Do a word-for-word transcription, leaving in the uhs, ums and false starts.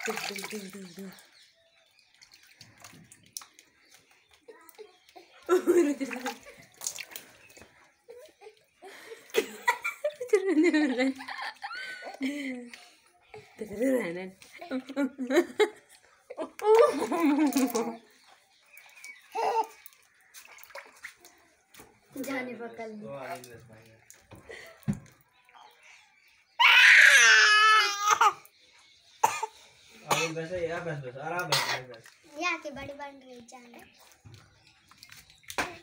जाने पकड़ बस यार बस बस आराम बस बस यहाँ के बड़ी बन रही जाने